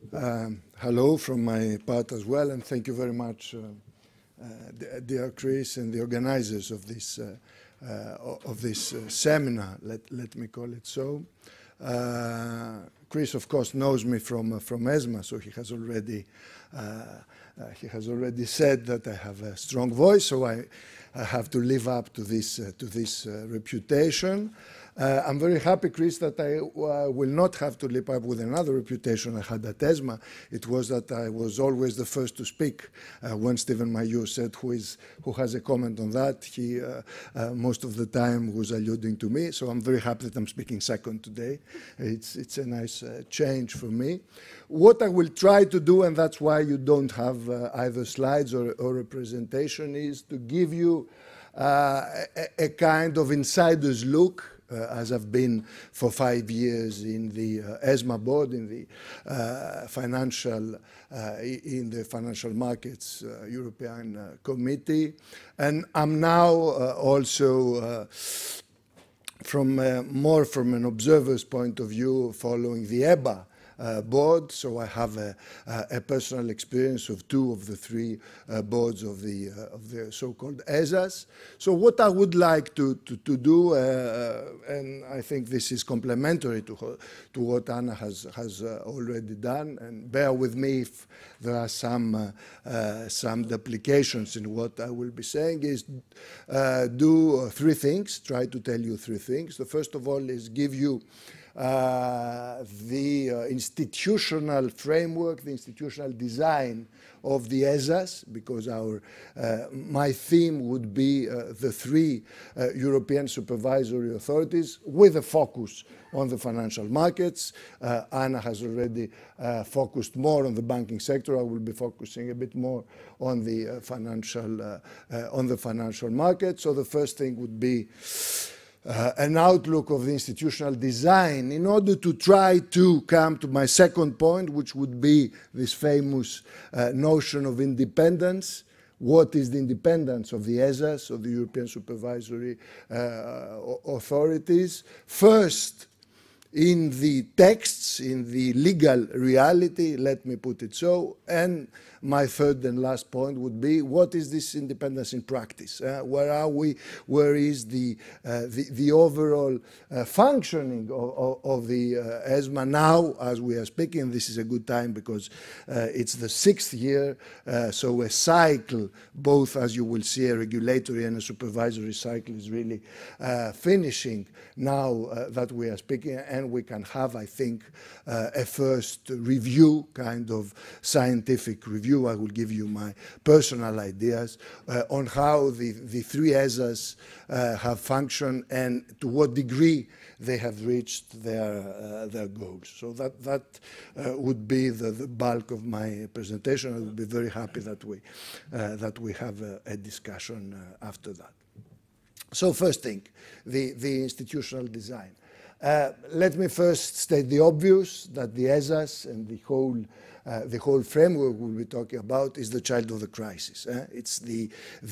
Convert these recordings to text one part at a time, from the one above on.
Hello from my part as well, and thank you very much, dear Chris, and the organizers of this seminar. Let me call it so. Chris, of course, knows me from ESMA, so he has already said that I have a strong voice, so I have to live up to this reputation. I'm very happy, Chris, that I will not have to live up with another reputation I had at ESMA. It was that I was always the first to speak. When Stephen Mayeux said who has a comment on that, he most of the time was alluding to me. So I'm very happy that I'm speaking second today. It's a nice change for me. What I will try to do, and that's why you don't have either slides or a presentation, is to give you a kind of insider's look, as I've been for 5 years in the ESMA board, in the financial markets European Committee, and I'm now also more from an observer's point of view, following the EBA board, so I have a personal experience of 2 of the 3 boards of the so-called ESAs. So what I would like to do, and I think this is complementary to what Anna has already done, and bear with me if there are some duplications in what I will be saying, is do 3 things, try to tell you 3 things. The first of all is give you the institutional framework, the institutional design of the ESAs, because my theme would be the 3 European supervisory authorities with a focus on the financial markets. Anna has already focused more on the banking sector. I will be focusing a bit more on the financial market. So the first thing would be an outlook of the institutional design in order to try to come to my second point, which would be this famous notion of independence. What is the independence of the ESAs, of the European supervisory authorities? First, in the texts, in the legal reality, let me put it so, and my third and last point would be, what is this independence in practice? Where are we? Where is the overall functioning of the ESMA now as we are speaking? This is a good time because it's the 6th year, so a cycle, both, as you will see, a regulatory and a supervisory cycle is really finishing now that we are speaking, and we can have, I think, a first review, kind of scientific review. I will give you my personal ideas on how the 3 ESAs have functioned and to what degree they have reached their goals. So that would be the bulk of my presentation. I would be very happy that we have a discussion after that. So first thing, the institutional design. Let me first state the obvious, that the ESAs and the whole framework we'll be talking about is the child of the crisis. It's the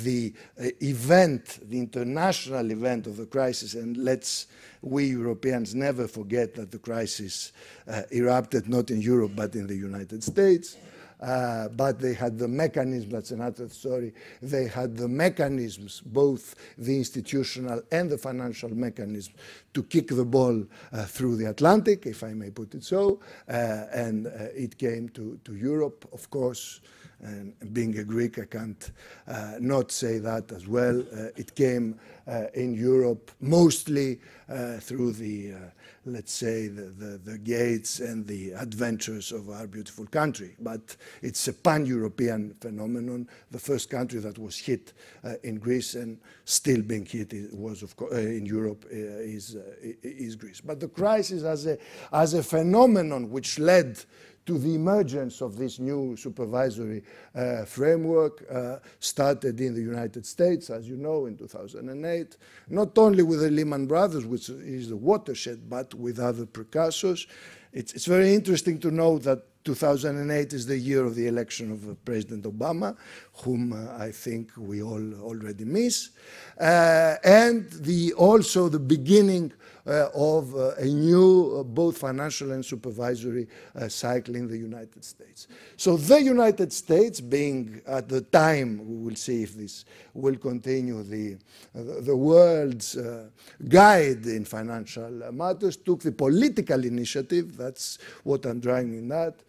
event, the international event of the crisis, and we Europeans never forget that the crisis erupted not in Europe but in the United States. But they had the mechanisms, that's another story, they had the mechanisms, both the institutional and the financial mechanisms, to kick the ball through the Atlantic, if I may put it so, and it came to Europe, of course. And being a Greek, I can't not say that as well. It came in Europe mostly through the, let's say, the gates and the adventures of our beautiful country. But it's a pan-European phenomenon. The first country that was hit in Greece and still being hit was, of course, in Europe is Greece. But the crisis as a phenomenon which led to the emergence of this new supervisory framework started in the United States, as you know, in 2008, not only with the Lehman Brothers, which is the watershed, but with other precursors. It's very interesting to know that 2008 is the year of the election of President Obama, whom I think we all already miss, and also the beginning of a new both financial and supervisory cycle in the United States. So the United States, being at the time, we will see if this will continue, the world's guide in financial matters, took the political initiative, that's what I'm driving at,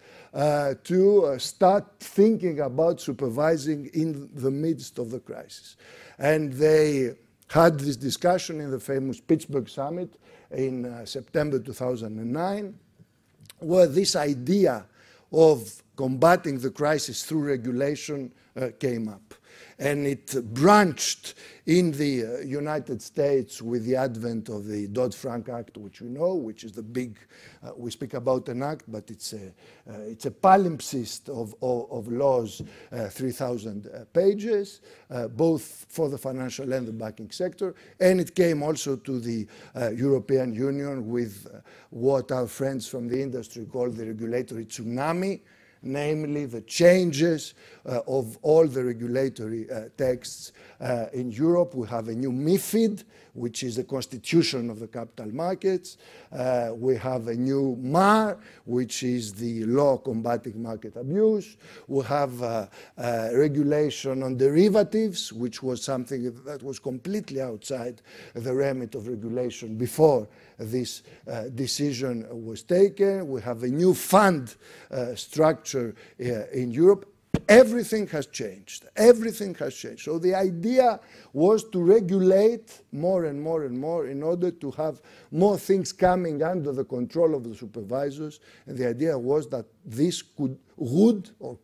to start thinking about supervising in the midst of the crisis. And they had this discussion in the famous Pittsburgh Summit in September 2009, where this idea of combating the crisis through regulation came up. And it branched in the United States with the advent of the Dodd-Frank Act, which you know, which is the big, we speak about an act, but it's a palimpsest of laws, 3,000 pages, both for the financial and the banking sector. And it came also to the European Union with what our friends from the industry call the regulatory tsunami, namely the changes of all the regulatory texts in Europe. We have a new MiFID, which is the constitution of the capital markets. We have a new MAR, which is the law combating market abuse. We have regulation on derivatives, which was something that was completely outside the remit of regulation before this decision was taken. We have a new fund structure in Europe. Everything has changed. Everything has changed. So the idea was to regulate more and more and more in order to have more things coming under the control of the supervisors. And the idea was that this could, we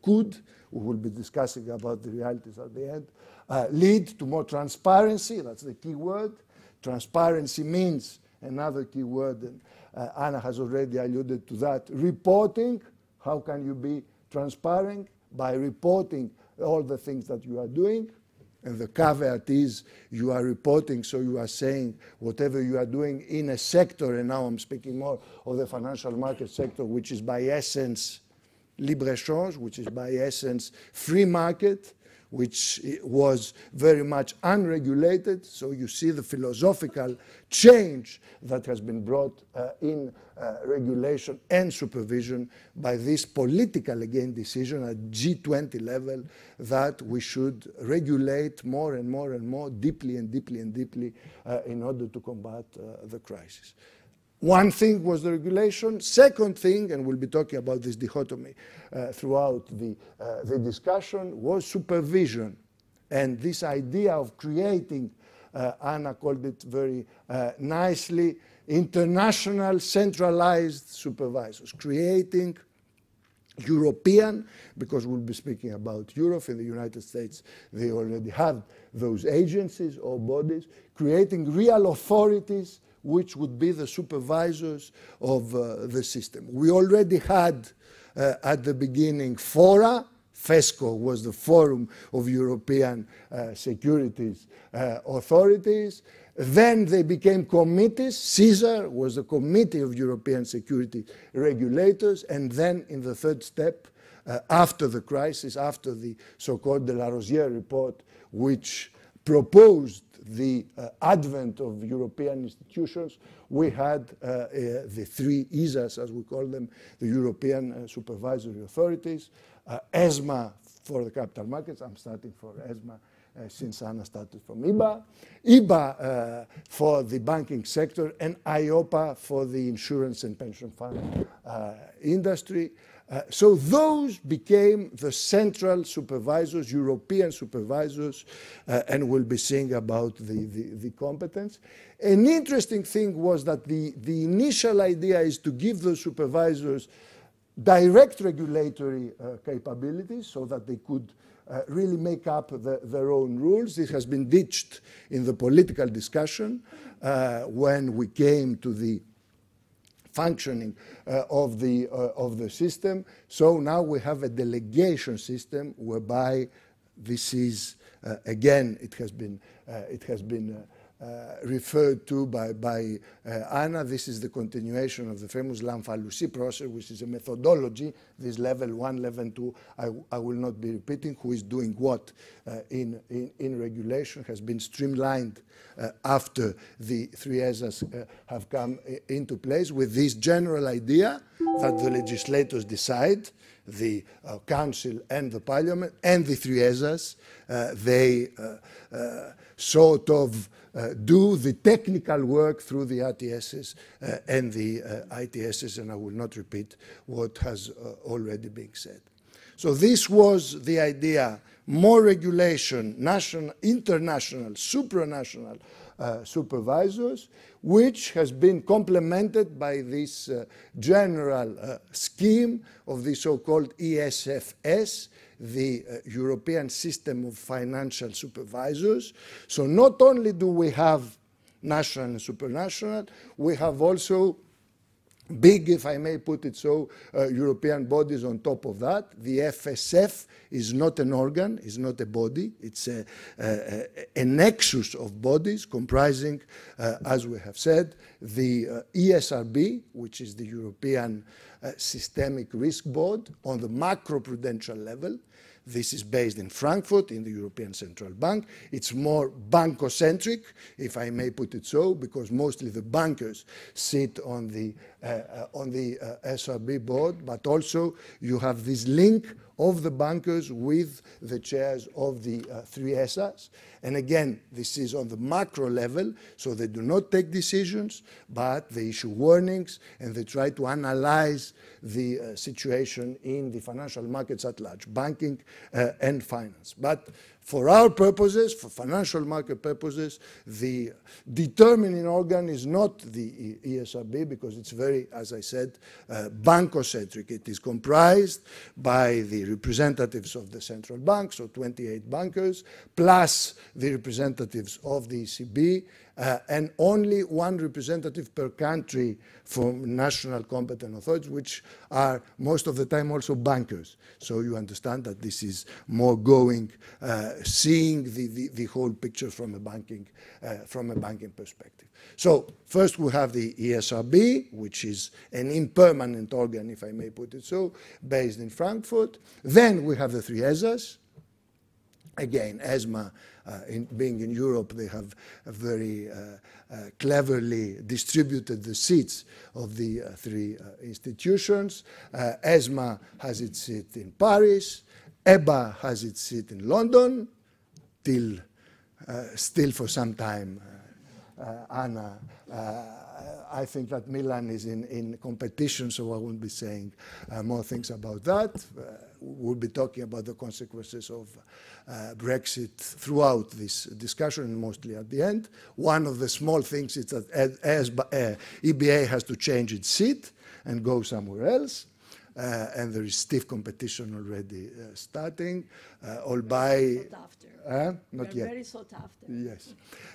will be discussing about the realities at the end, lead to more transparency. That's the key word. Transparency means, another key word, and Anna has already alluded to that, reporting. How can you be transparent? By reporting all the things that you are doing. And the caveat is you are reporting, so you are saying whatever you are doing in a sector, and now I'm speaking more of the financial market sector, which is by essence libre-échange, which is by essence free market, which was very much unregulated. So you see the philosophical change that has been brought in regulation and supervision by this political, again, decision at G20 level that we should regulate more and more and more deeply and deeply and deeply in order to combat the crisis. One thing was the regulation. Second thing, and we'll be talking about this dichotomy throughout the discussion, was supervision. And this idea of creating, Anna called it very nicely, international centralized supervisors, creating European, because we'll be speaking about Europe. In the United States, they already have those agencies or bodies, creating real authorities which would be the supervisors of the system. We already had at the beginning fora. FESCO was the Forum of European Securities Authorities. Then they became committees. CESAR was the Committee of European Security Regulators. And then in the third step, after the crisis, after the so-called de la Rosière report, which proposed the advent of European institutions, we had the three ESAs, as we call them, the European Supervisory Authorities, ESMA for the capital markets. I'm starting for ESMA since Anna started from EBA, EBA for the banking sector, and IOPA for the insurance and pension fund industry. So those became the central supervisors, European supervisors, and we'll be seeing about the competence. An interesting thing was that the initial idea is to give those supervisors direct regulatory capabilities so that they could really make up their own rules. This has been ditched in the political discussion when we came to the functioning of the system. So now we have a delegation system whereby this is again it has been referred to by Anna. This is the continuation of the famous Lamfalussy process, which is a methodology. This level 1, level 2, I will not be repeating, who is doing what in regulation, has been streamlined after the three ESAs have come into place, with this general idea that the legislators decide, the Council and the Parliament and the three ESAs, they sort of do the technical work through the RTSs and the ITSs, and I will not repeat what has already been said. So this was the idea: more regulation, national, international, supranational supervisors, which has been complemented by this general scheme of the so-called ESFS, the European System of Financial Supervisors. So not only do we have national and supranational, we have also big, if I may put it so, European bodies on top of that. The FSF is not an organ, is not a body. It's a nexus of bodies comprising, as we have said, the ESRB, which is the European Systemic Risk Board on the macroprudential level. This is based in Frankfurt, in the European Central Bank. It's more banco-centric, if I may put it so, because mostly the bankers sit on the SRB board, but also you have this link of the bankers with the chairs of the three ESAs. And again, this is on the macro level, so they do not take decisions, but they issue warnings and they try to analyze the situation in the financial markets at large, banking and finance. But for our purposes, for financial market purposes, the determining organ is not the ESRB, because it's very, as I said, banco-centric. It is comprised by the representatives of the central bank, so 28 bankers, plus the representatives of the ECB, and only one representative per country from national competent authorities, which are most of the time also bankers. So you understand that this is more going, seeing the whole picture from a banking perspective. So first we have the ESRB, which is an impermanent organ, if I may put it so, based in Frankfurt. Then we have the three ESAs. Again, ESMA, being in Europe, they have very cleverly distributed the seats of the three institutions. ESMA has its seat in Paris. EBA has its seat in London, till still for some time. Anna, I think that Milan is in competition, so I won't be saying more things about that. We'll be talking about the consequences of Brexit throughout this discussion, and mostly at the end. One of the small things is that EBA has to change its seat and go somewhere else. And there is stiff competition already starting, albeit not yet. Very sought after. Yes,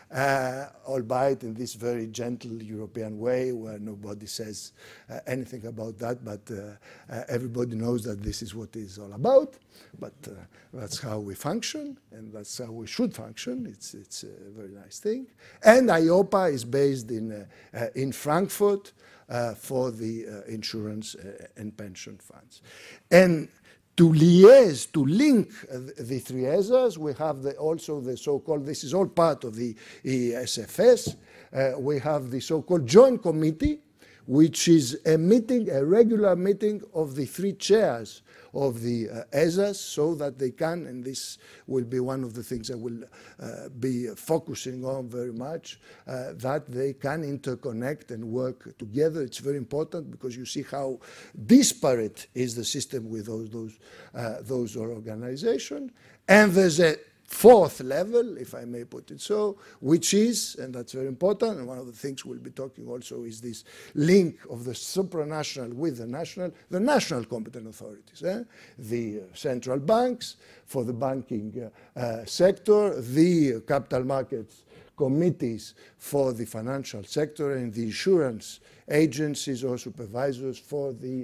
albeit in this very gentle European way, where nobody says anything about that, but everybody knows that this is what it's all about. But that's how we function, and that's how we should function. It's a very nice thing. And IOPA is based in Frankfurt. For the insurance and pension funds. And to liaise, to link the three ESAs, we have also the so-called, this is all part of the ESFS, we have the so-called joint committee, which is a meeting, a regular meeting of the three chairs of the ESAs, so that they can, and this will be one of the things I will be focusing on very much, that they can interconnect and work together. It's very important, because you see how disparate is the system with those organizations. And there's a fourth level, if I may put it so, which is, and that's very important, and one of the things we'll be talking also is this link of the supranational with the national competent authorities, the central banks for the banking sector, the capital markets committees for the financial sector, and the insurance agencies or supervisors for the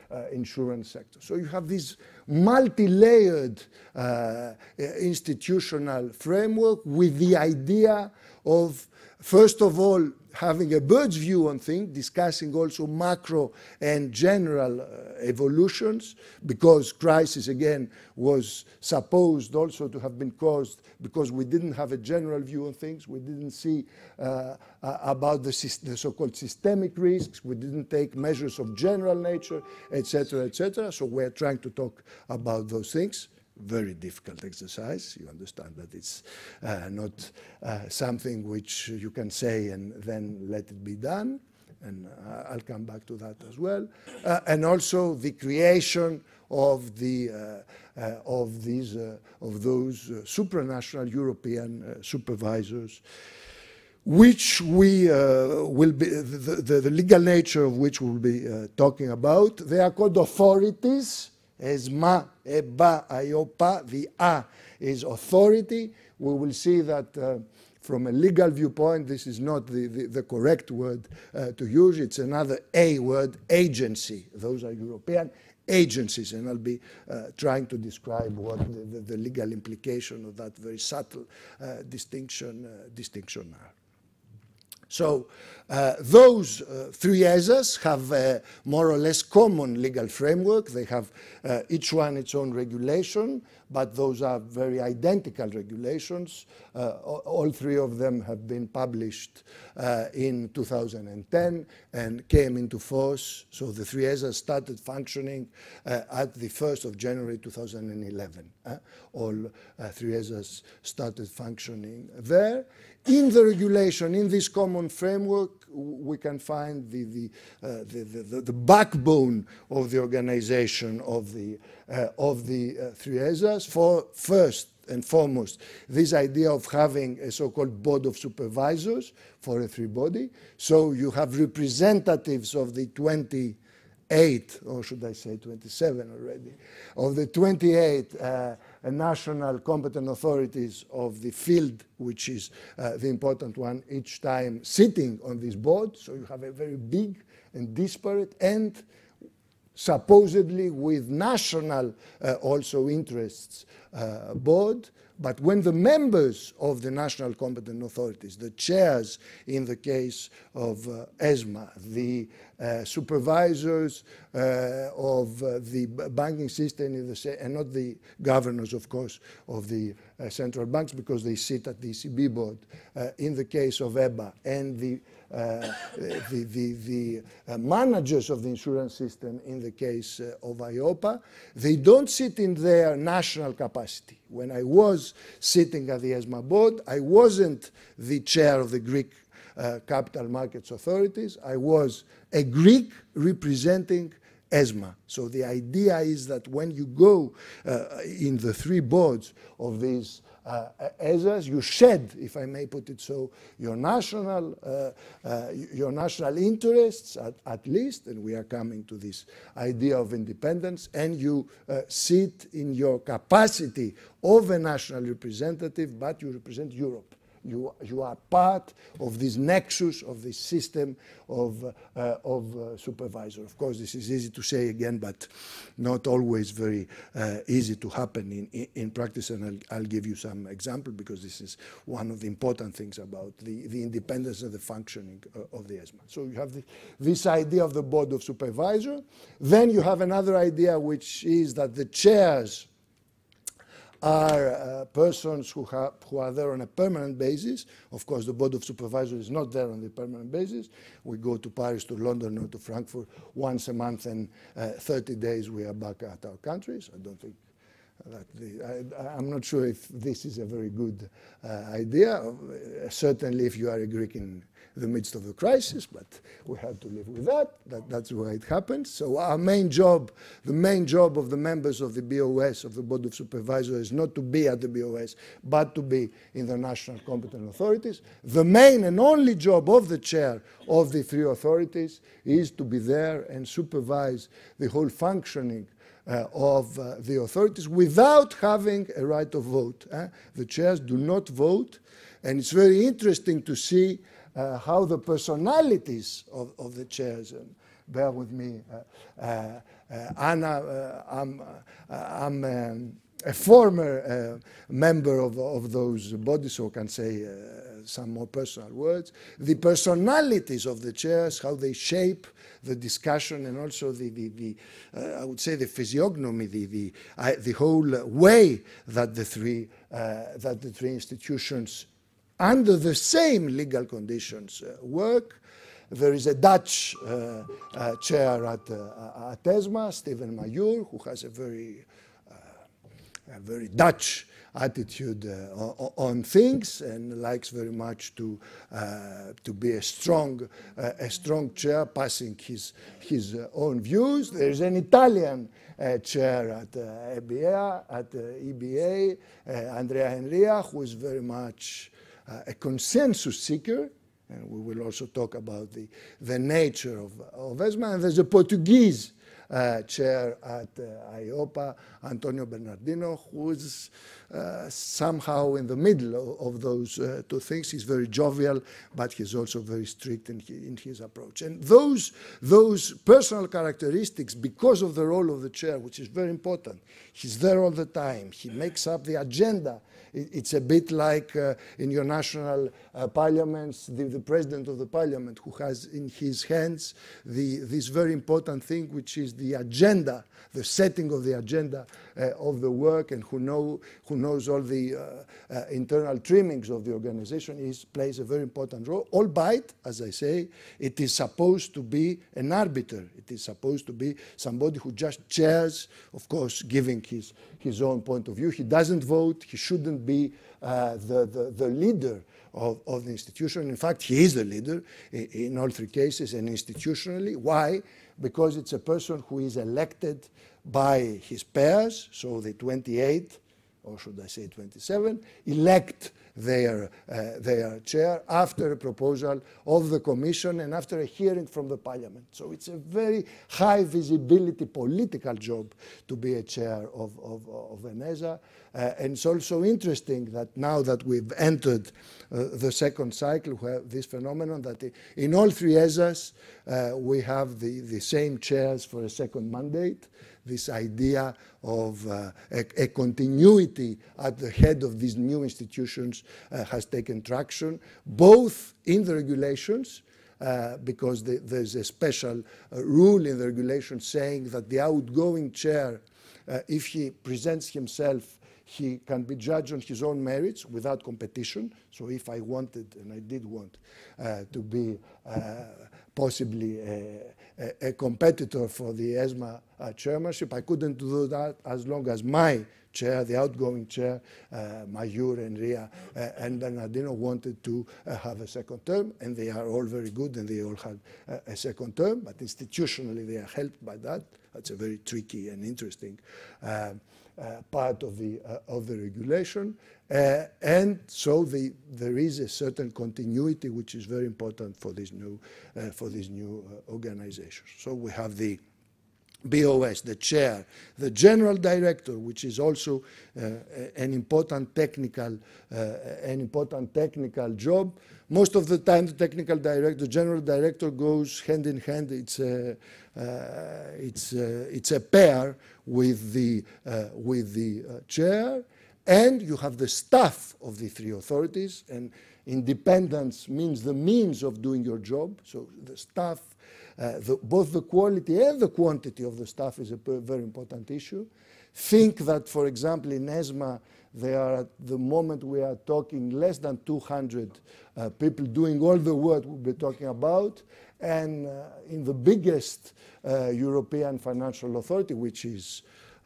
insurance sector. So you have this multi-layered institutional framework with the idea of, first of all, having a bird's view on things, discussing also macro and general evolutions, because crisis, again, was supposed also to have been caused because we didn't have a general view on things. We didn't see about the so-called systemic risks. We didn't take measures of general nature, etc., etc. So we're trying to talk about those things. Very difficult exercise. You understand that it's not something which you can say and then let it be done. And I'll come back to that as well. And also the creation of those supranational European supervisors, which we will be, the legal nature of which we'll be talking about. They are called authorities. ESMA, EBA, IOPA, the A is authority. We will see that from a legal viewpoint, this is not the correct word to use. It's another A word, agency. Those are European agencies, and I'll be trying to describe what the legal implication of that very subtle distinction are. So those three ESAs have a more or less common legal framework. They have each one its own regulation, but those are very identical regulations. All three of them have been published in 2010 and came into force. So the three ESAs started functioning at the 1st of January 2011. All three ESAs started functioning there. In the regulation, in this common framework, we can find the backbone of the organization of the three ESAs. For first and foremost, this idea of having a so-called board of supervisors for a three body. So you have representatives of the 28, or should I say 27 already, of the 28 national competent authorities of the field, which is the important one each time, sitting on this board. So you have a very big and disparate and supposedly with national also interests board. But when the members of the national competent authorities, the chairs in the case of ESMA, the supervisors of the banking system, and not the governors, of course, of the central banks, because they sit at the ECB board, in the case of EBA, and the managers of the insurance system in the case of IOPA, they don't sit in their national capacity. When I was sitting at the ESMA board, I wasn't the chair of the Greek capital markets authorities. I was a Greek representing ESMA. So the idea is that when you go in the three boards of these ESAs, you shed, if I may put it so, your national interests at least, and we are coming to this idea of independence, and you sit in your capacity of a national representative, but you represent Europe. You are part of this nexus, of this system of supervisor. Of course, this is easy to say again, but not always very easy to happen in practice. And I'll give you some example, because this is one of the important things about the independence and the functioning of the ESMA. So you have this idea of the board of supervisor. Then you have another idea, which is that the chairs are persons who are there on a permanent basis. Of course, the Board of Supervisors is not there on the permanent basis. We go to Paris, to London, or to Frankfurt once a month, and 30 days we are back at our countries. I don't think that I'm not sure if this is a very good idea. Certainly if you are a Greek in the midst of the crisis, but we have to live with that. That's why it happens. So our main job, the main job of the members of the BOS, of the Board of Supervisors, is not to be at the BOS, but to be in the national competent authorities. The main and only job of the chair of the three authorities is to be there and supervise the whole functioning of the authorities without having a right of vote. The chairs do not vote, and it's very interesting to see how the personalities of the chairs, and bear with me. Anna, I'm a former member of those bodies, so I can say some more personal words. The personalities of the chairs, how they shape the discussion, and also I would say the physiognomy, the whole way that the three institutions under the same legal conditions work. There is a Dutch chair at ESMA, Steven Majur, who has a very Dutch attitude on things and likes very much to be a strong chair, passing his own views. There is an Italian chair at EBA, Andrea Enria, who is very much a consensus seeker. And we will also talk about the nature of ESMA. And there's a Portuguese chair at IOPA, Antonio Bernardino, who is somehow in the middle of those two things. He's very jovial, but he's also very strict in his approach. And those personal characteristics, because of the role of the chair, which is very important, he's there all the time. He makes up the agenda. It's a bit like in your national parliaments, the president of the parliament, who has in his hands this very important thing, which is the agenda, the setting of the agenda of the work, and who knows all the internal trimmings of the organization. Plays a very important role. Albeit, as I say, it is supposed to be an arbiter. It is supposed to be somebody who just chairs, of course, giving his own point of view. He doesn't vote. He shouldn't be the leader of the institution. In fact, he is the leader in all three cases, and institutionally. Why? Because it's a person who is elected by his peers, so the 28, or should I say 27, elect their chair after a proposal of the Commission and after a hearing from the Parliament. So it's a very high visibility political job to be a chair of an ESA. And it's also interesting that now that we've entered the second cycle, we have this phenomenon that in all three ESAs we have the same chairs for a second mandate. This idea of a continuity at the head of these new institutions has taken traction, both in the regulations, because there's a special rule in the regulations saying that the outgoing chair, if he presents himself, he can be judged on his own merits without competition. So if I wanted, and I did want, to be possibly a competitor for the ESMA chairmanship, I couldn't do that as long as my chair, the outgoing chair, Majur, Enria, and Bernardino wanted to have a second term, and they are all very good, and they all had a second term, but institutionally they are helped by that. That's a very tricky and interesting part of the regulation, and so there is a certain continuity which is very important for these new organizations. So we have the BOS, the chair, the general director, which is also an important technical job. Most of the time, the general director goes hand in hand. It's a pair with the chair, and you have the staff of the three authorities. And independence means the means of doing your job. So the staff. Both the quality and the quantity of the staff is a very important issue. Think that, for example, in ESMA, there are, at the moment we are talking, less than 200 people doing all the work we'll be talking about. And in the biggest European financial authority, which is,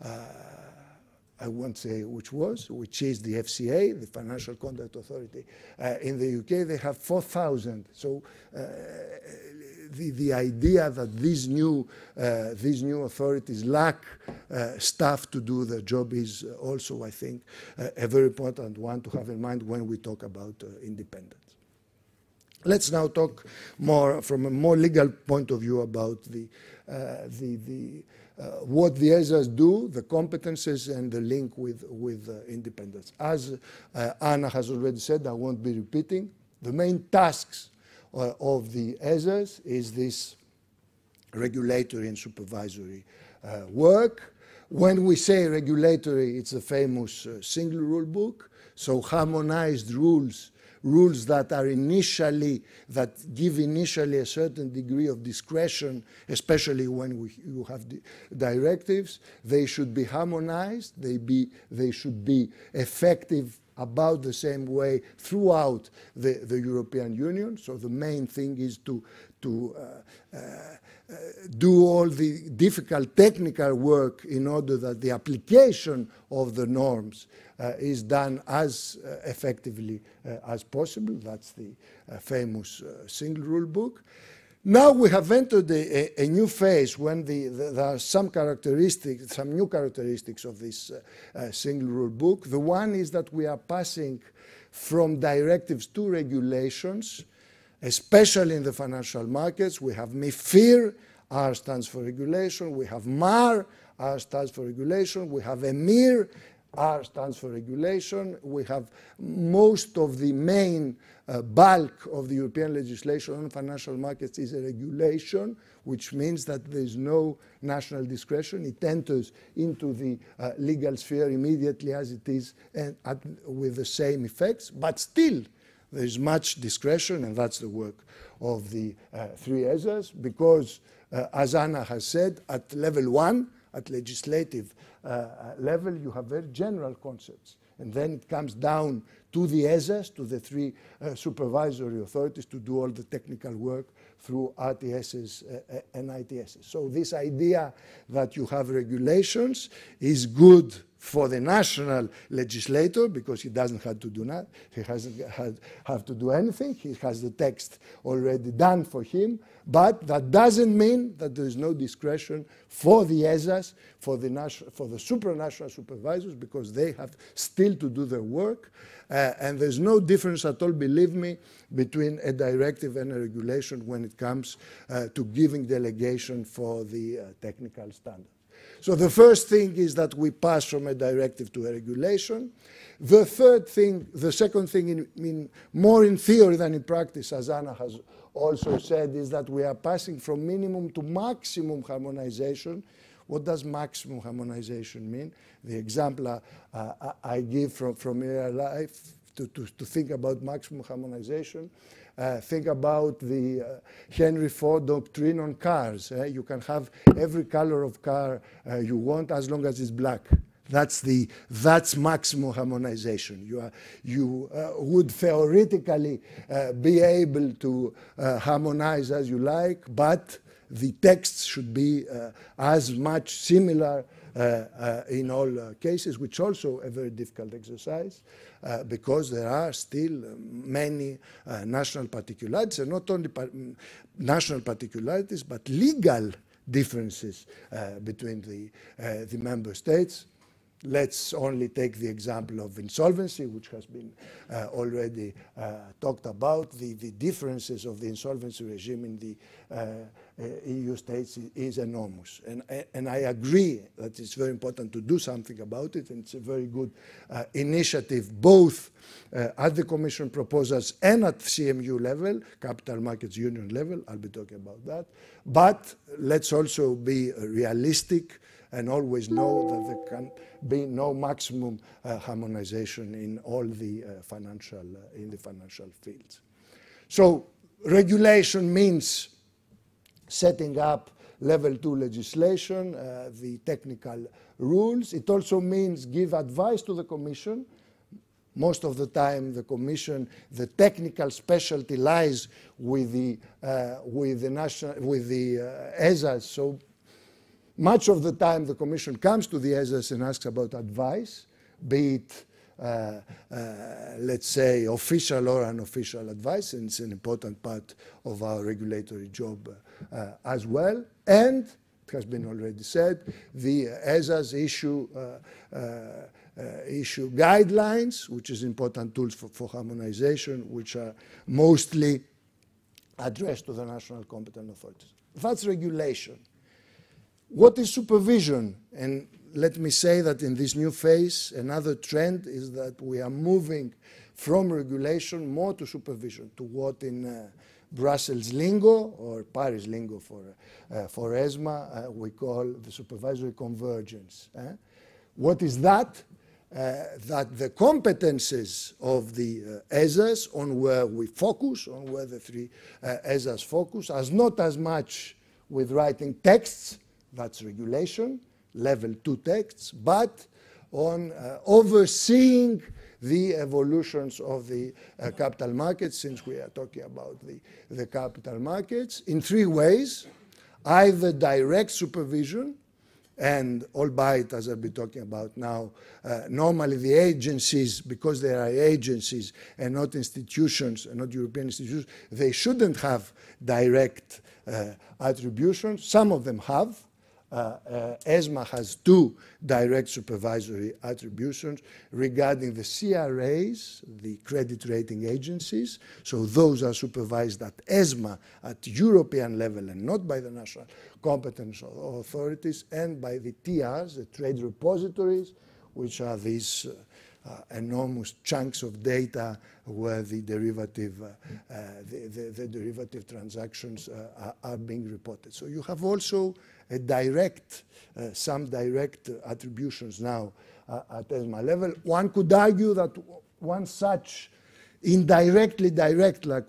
I won't say which is the FCA, the Financial Conduct Authority. In the UK, they have 4,000. So the idea that these new authorities lack staff to do their job is also, I think, a very important one to have in mind when we talk about independence. Let's now talk more from a more legal point of view about what the ESAs do, the competences, and the link with independence. As Anna has already said, I won't be repeating, the main tasks of the ESAs is this regulatory and supervisory work. When we say regulatory, it's the famous single rule book, so harmonized rules that are that give initially a certain degree of discretion, especially when you have directives. They should be harmonized, they should be effective about the same way throughout the European Union. So the main thing is to do all the difficult technical work in order that the application of the norms is done as effectively as possible. That's the famous single rule book. Now we have entered a new phase when there are some new characteristics of this single rule book. The one is that we are passing from directives to regulations, especially in the financial markets. We have MIFIR, R stands for regulation. We have MAR, R stands for regulation. We have EMIR, R stands for regulation. We have most of the main bulk of the European legislation on financial markets is a regulation, which means that there is no national discretion. It enters into the legal sphere immediately as it is and with the same effects, but still there is much discretion, and that's the work of the three ESAs, because as Anna has said, at level 1, at legislative level, you have very general concepts. And then it comes down to the ESAs, to the three supervisory authorities, to do all the technical work through RTSs and ITSs. So this idea that you have regulations is good for the national legislator, because he doesn't have to do that. He doesn't have to do anything. He has the text already done for him. But that doesn't mean that there is no discretion for the ESAs, for the supranational supervisors, because they have still to do their work. And there's no difference at all, believe me, between a directive and a regulation when it comes to giving delegation for the technical standards. So the first thing is that we pass from a directive to a regulation. The second thing, more in theory than in practice, as Anna has also said, is that we are passing from minimum to maximum harmonization. What does maximum harmonization mean? The example I give from real life to think about maximum harmonization. Think about the Henry Ford doctrine on cars. You can have every color of car you want as long as it's black. That's maximum harmonization. You would theoretically be able to harmonize as you like, but the texts should be as much similar in all cases, which is also a very difficult exercise because there are still many national particularities, and not only national particularities, but legal differences between the member states. Let's only take the example of insolvency, which has been already talked about. The differences of the insolvency regime in the EU states is enormous. And I agree that it's very important to do something about it, and it's a very good initiative, both at the Commission proposals and at CMU level, Capital Markets Union level. I'll be talking about that. But let's also be realistic and always know that there can be no maximum harmonization in all the financial fields. So regulation means setting up level 2 legislation, the technical rules. It also means give advice to the Commission. Most of the time, the Commission, the technical specialty lies with the ESAs. So much of the time, the Commission comes to the ESAs and asks about advice, be it, let's say, official or unofficial advice, and it's an important part of our regulatory job as well. And, it has been already said, the ESAs issue guidelines, which is important tools for harmonization, which are mostly addressed to the national competent authorities. That's regulation. What is supervision? And let me say that in this new phase, another trend is that we are moving from regulation more to supervision, to what in Brussels lingo, or Paris lingo for ESMA, we call the supervisory convergence. What is that? That the competences of the ESAs on where we focus, on where the three ESAs focus, as not as much with writing texts, that's regulation, level 2 texts, but on overseeing the evolutions of the capital markets, since we are talking about the capital markets, in three ways: either direct supervision, and albeit, as I'll be talking about now, normally the agencies, because they are agencies and not institutions, and not European institutions, they shouldn't have direct attributions. Some of them have. ESMA has 2 direct supervisory attributions regarding the CRAs, the credit rating agencies. So those are supervised at ESMA at European level and not by the national competent authorities, and by the TRs, the trade repositories, which are these enormous chunks of data where the derivative transactions are being reported. So you have also a direct, some direct attributions now at ESMA level. One could argue that one such indirectly direct, I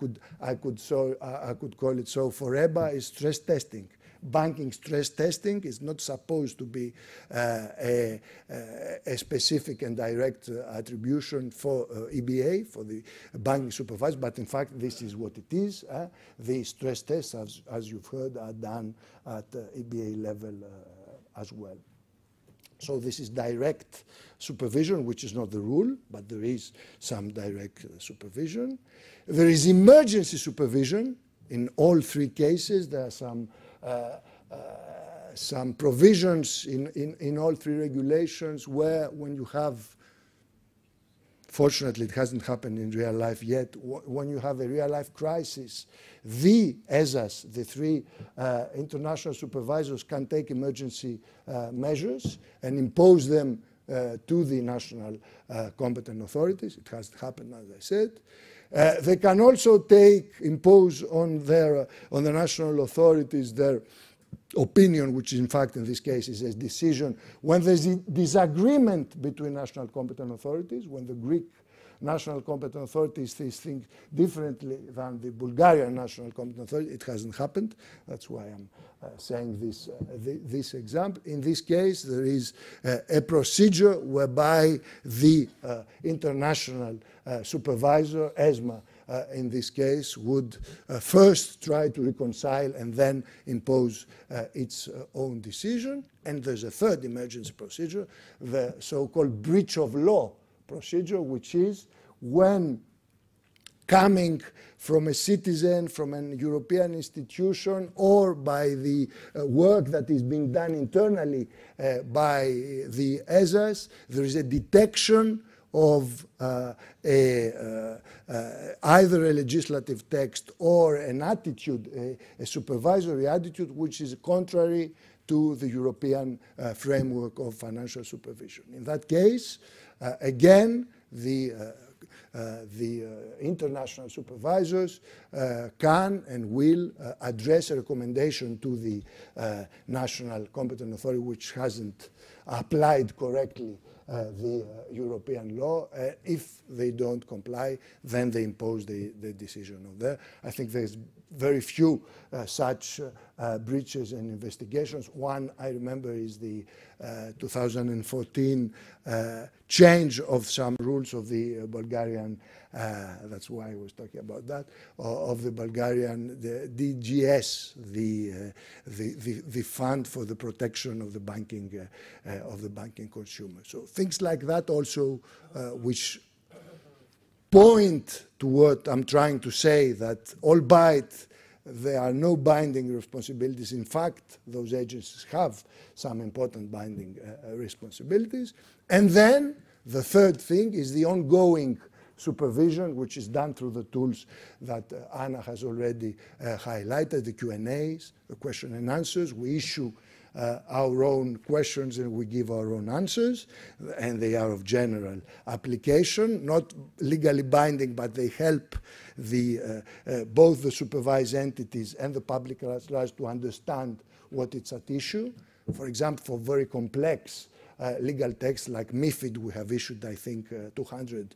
could call it so, for EBA is stress testing. Banking stress testing is not supposed to be a specific and direct attribution for EBA, for the banking supervisor, but in fact this is what it is. The stress tests, as you've heard, are done at EBA level as well. So this is direct supervision, which is not the rule, but there is some direct supervision. There is emergency supervision. In all 3 cases, there are some provisions in all 3 regulations where, when you have, fortunately it hasn't happened in real life yet, when you have a real life crisis, the ESAs, the 3 international supervisors, can take emergency measures and impose them to the national competent authorities. It hasn't happened, as I said. They can also impose on the national authorities their opinion, which in fact in this case is a decision, when there's a disagreement between national competent authorities, when the Greek national competent authorities sees things differently than the Bulgarian national competent authority. It hasn't happened. That's why I'm saying this example. In this case, there is a procedure whereby the international supervisor, ESMA, in this case, would first try to reconcile and then impose its own decision. And there's a third emergency procedure, the so-called breach of law procedure, which is when, coming from a citizen, from an European institution, or by the work that is being done internally by the ESAs, there is a detection of either a legislative text or an attitude, a supervisory attitude, which is contrary to the European framework of financial supervision. In that case, again, the international supervisors can and will address a recommendation to the national competent authority which hasn't applied correctly the European law. If they don't comply, then they impose the decision of that. I think there's very few such breaches and investigations. One I remember is the 2014 change of some rules of the Bulgarian, that's why I was talking about that, of the Bulgarian, the DGS, the Fund for the Protection of the Banking Consumer. So things like that also, which point to what I'm trying to say, that albeit there are no binding responsibilities, in fact, those agencies have some important binding responsibilities. And then the third thing is the ongoing supervision, which is done through the tools that Anna has already highlighted, the Q&As, the question and answers. We issue our own questions and we give our own answers, and they are of general application, not legally binding, but they help both the supervised entities and the public at large to understand what is at issue. For example, for very complex legal texts like MiFID, we have issued, I think, 200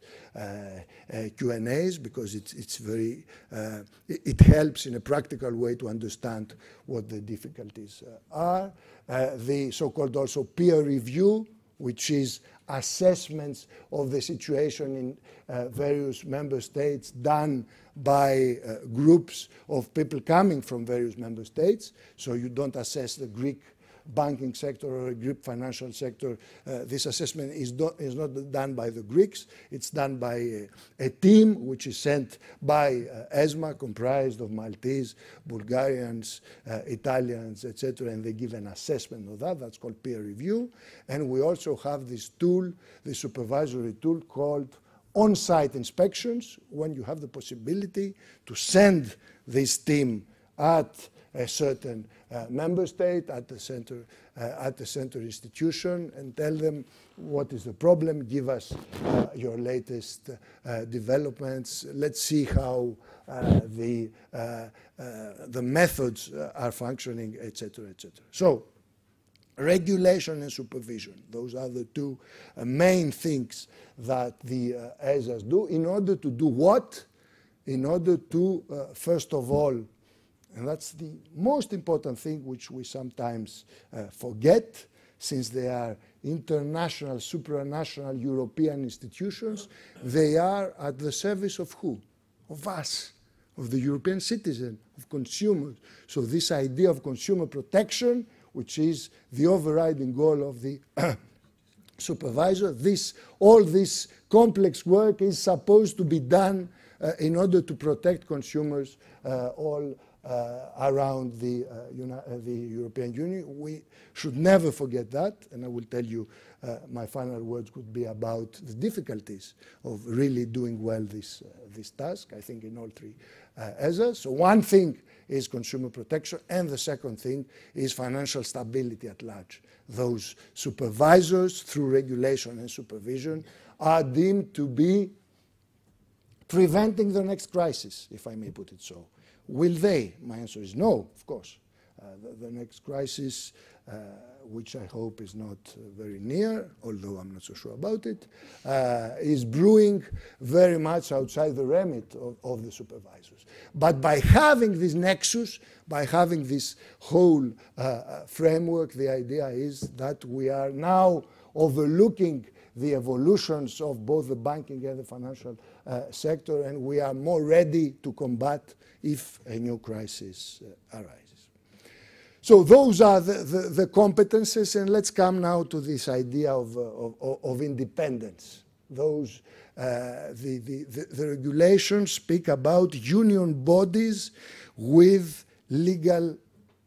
Q&As, because it's very, it helps in a practical way to understand what the difficulties are. The so-called also peer review, which is assessments of the situation in various member states done by groups of people coming from various member states. So you don't assess the Greek banking sector or a Greek financial sector. This assessment is not done by the Greeks. It's done by a team which is sent by ESMA, comprised of Maltese, Bulgarians, Italians, etc., and they give an assessment of that. That's called peer review. And we also have this tool, the supervisory tool, called on-site inspections, when you have the possibility to send this team at a certain member state, at the center institution, and tell them what is the problem, give us your latest developments, let's see how the methods are functioning, etc., etc. So, regulation and supervision, those are the two main things that the ESAs do. In order to do what? In order to, first of all, and that's the most important thing which we sometimes forget, since they are international, supranational European institutions, they are at the service of who? Of us, of the European citizen, of consumers. So this idea of consumer protection, which is the overriding goal of the supervisor, all this complex work is supposed to be done in order to protect consumers all around the European Union. We should never forget that, and I will tell you my final words would be about the difficulties of really doing well this task, I think, in all three ESAs. So one thing is consumer protection, and the second thing is financial stability at large. Those supervisors, through regulation and supervision, are deemed to be preventing the next crisis, if I may put it so. Will they? My answer is no, of course. The next crisis, which I hope is not very near, although I'm not so sure about it, is brewing very much outside the remit of the supervisors. But by having this nexus, by having this whole framework, the idea is that we are now overlooking the evolutions of both the banking and the financial sector, and we are more ready to combat if a new crisis arises. So those are the competences, and let's come now to this idea of independence. The regulations speak about union bodies with legal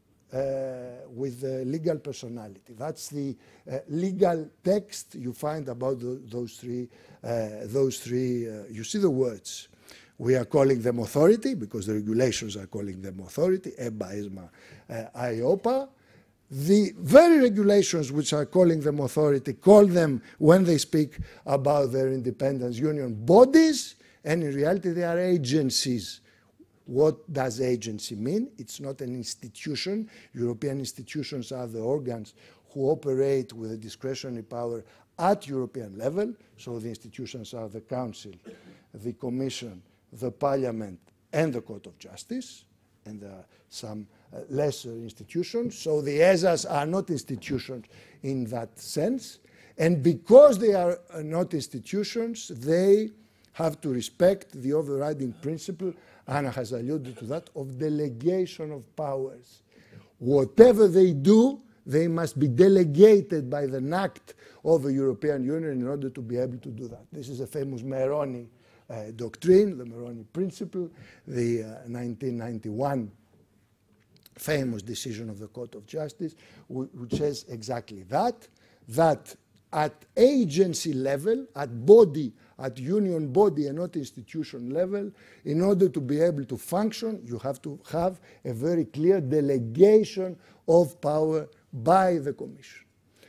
personality. That's the legal text you find about those three. You see the words. We are calling them authority because the regulations are calling them authority, EBA, ESMA, IOPA. The very regulations which are calling them authority call them, when they speak about their independence, union bodies, and in reality they are agencies. What does agency mean? It's not an institution. European institutions are the organs who operate with a discretionary power at European level. So the institutions are the Council, the Commission, the Parliament, and the Court of Justice, and there are some lesser institutions. So the ESAs are not institutions in that sense. And because they are not institutions, they have to respect the overriding principle, Anna has alluded to that, of delegation of powers. Whatever they do, they must be delegated by the act of the European Union in order to be able to do that. This is a famous Meroni doctrine, the Meroni principle, the 1991 famous decision of the Court of Justice, which says exactly that at agency level, at union body and not institution level, in order to be able to function, you have to have a very clear delegation of power by the Commission.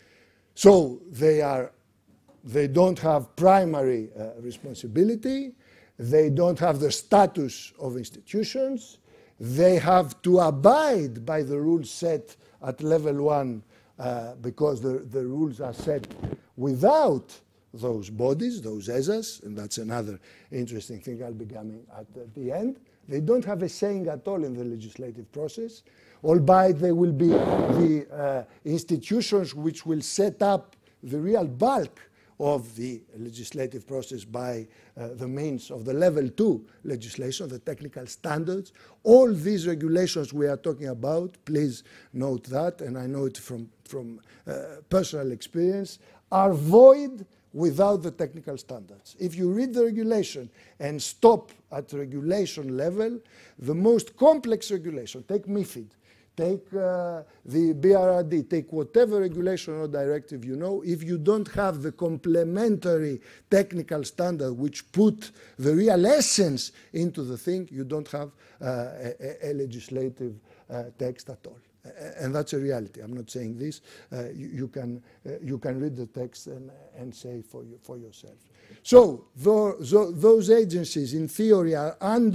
So they don't have primary responsibility, they don't have the status of institutions, they have to abide by the rules set at level 1 because the rules are set without those bodies, those ESAs, and that's another interesting thing I'll be coming at the end. They don't have a saying at all in the legislative process, albeit they will be the institutions which will set up the real bulk of the legislative process by the means of the level 2 legislation, the technical standards. All these regulations we are talking about, please note that, and I know it from personal experience, are void without the technical standards. If you read the regulation and stop at regulation level, the most complex regulation, take MiFID, take the BRRD, take whatever regulation or directive you know, if you don't have the complementary technical standard which put the real essence into the thing, you don't have a legislative text at all. And that's a reality. I'm not saying this. You can read the text and say for yourself. So those agencies, in theory, are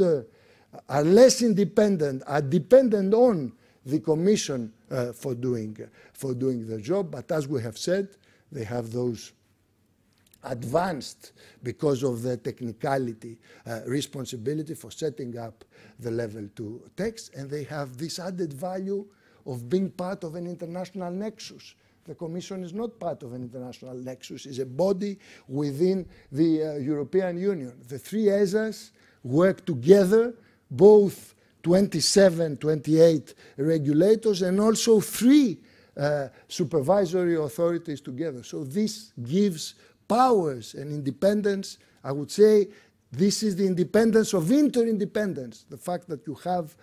less independent, are dependent on the Commission for doing their job. But as we have said, they have those advanced, because of the technicality, responsibility for setting up the level 2 text, and they have this added value of being part of an international nexus. The Commission is not part of an international nexus, it's a body within the European Union. The 3 ESAs work together, both 27, 28 regulators, and also 3 supervisory authorities together. So this gives powers and independence. I would say this is the independence of interdependence. The fact that you have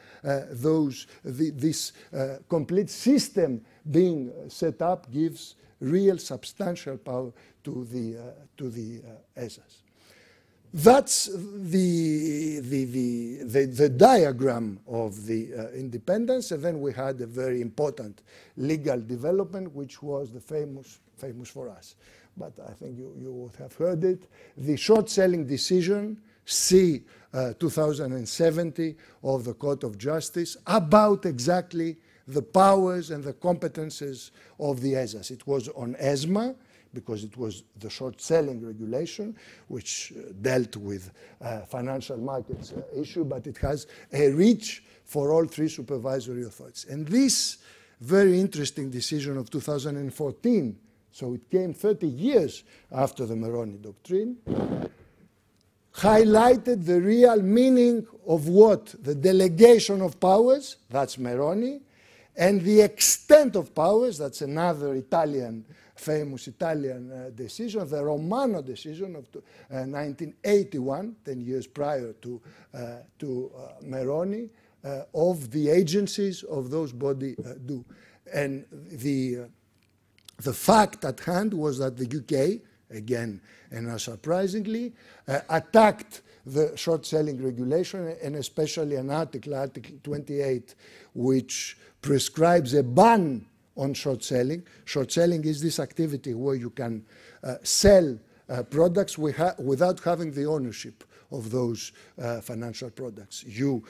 this complete system being set up gives real substantial power to the ESAs. That's the diagram of the independence, and then we had a very important legal development, which was the famous for us, but I think you would have heard it, the short-selling decision, C 2070 of the Court of Justice, about exactly the powers and the competences of the ESAs. It was on ESMA, because it was the short-selling regulation, which dealt with financial markets issue, but it has a reach for all 3 supervisory authorities. And this very interesting decision of 2014, so it came 30 years after the Meroni Doctrine, highlighted the real meaning of what? The delegation of powers, that's Meroni, and the extent of powers, that's another famous Italian decision, the Romano decision of 1981, 10 years prior to Meroni, of the agencies of those bodies do. And the fact at hand was that the UK, again, and not surprisingly, attacked the short-selling regulation, and especially an article, Article 28, which prescribes a ban on short-selling. Short-selling is this activity where you can sell products without having the ownership of those financial products. You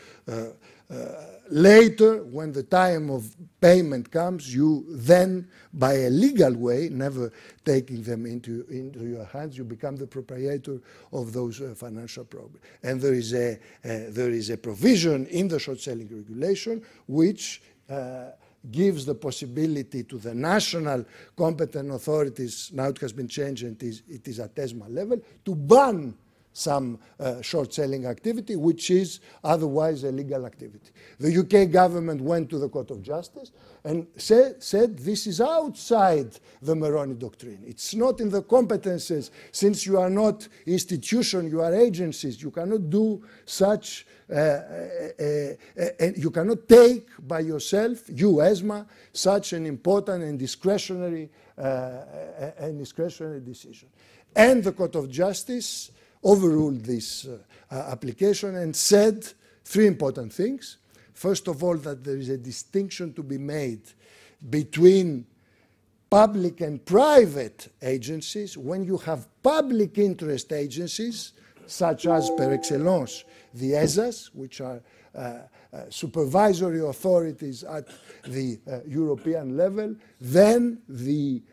later, when the time of payment comes, you then, by a legal way, never taking them into your hands, you become the proprietor of those financial products. And there is a provision in the short-selling regulation which gives the possibility to the national competent authorities, now it has been changed and it is at ESMA level, to ban some short-selling activity, which is otherwise a legal activity. The UK government went to the Court of Justice and said this is outside the Meroni Doctrine. It's not in the competences, since you are not institution, you are agencies. You cannot do such, and you cannot take by yourself, you ESMA, such an important and discretionary decision. And the Court of Justice overruled this application and said 3 important things. First of all, that there is a distinction to be made between public and private agencies, when you have public interest agencies, such as per excellence the ESAs, which are supervisory authorities at the European level, then the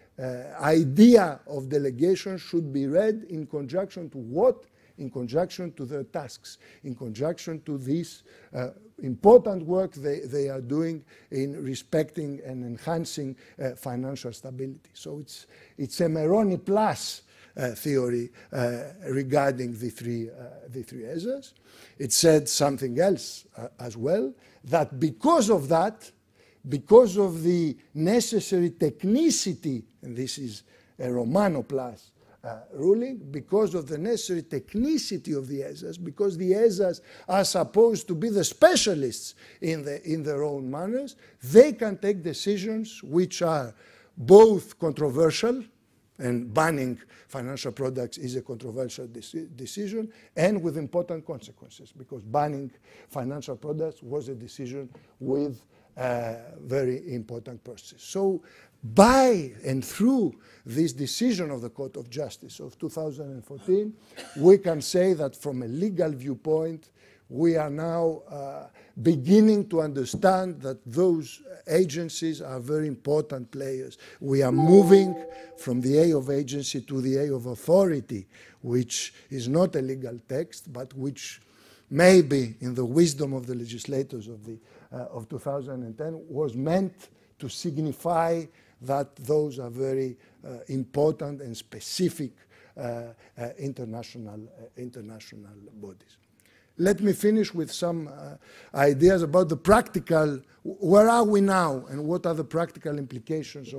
idea of delegation should be read in conjunction to what? In conjunction to their tasks, in conjunction to this important work they are doing in respecting and enhancing financial stability. So it's a Meroni plus theory regarding the three ESAs. It said something else as well, that because of that, because of the necessary technicity, and this is a Romano plus ruling, because of the necessary technicity of the ESAs, because the ESAs are supposed to be the specialists in their own manners, they can take decisions which are both controversial, and banning financial products is a controversial decision, and with important consequences, because banning financial products was a decision with very important process. So by and through this decision of the Court of Justice of 2014, we can say that from a legal viewpoint, we are now beginning to understand that those agencies are very important players. We are moving from the A of agency to the A of authority, which is not a legal text, but which maybe in the wisdom of the legislators of 2010 was meant to signify that those are very important and specific international bodies. Let me finish with some ideas about the practical, where are we now and what are the practical implications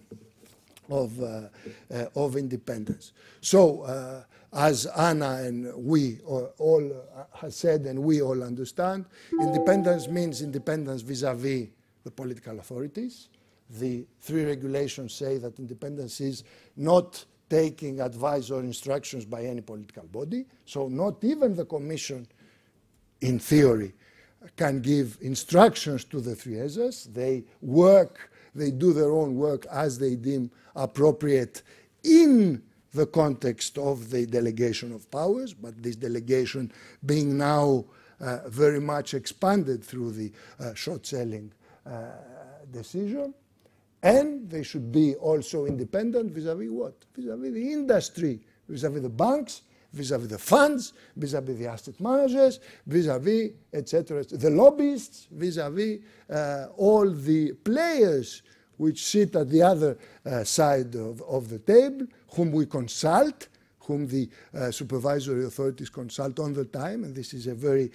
of independence. So as Anna and we all have said and we all understand, independence means independence vis-à-vis the political authorities. The three regulations say that independence is not taking advice or instructions by any political body, so not even the Commission in theory, can give instructions to the three ESAs. They work, they do their own work as they deem appropriate in the context of the delegation of powers, but this delegation being now very much expanded through the short-selling decision. And they should be also independent vis-à-vis what? Vis-à-vis the industry, vis-à-vis the banks, vis-à-vis the funds, vis-à-vis the asset managers, vis-à-vis, etc., the lobbyists, vis-à-vis all the players which sit at the other side of the table, whom we consult, whom the supervisory authorities consult all the time, and this is a very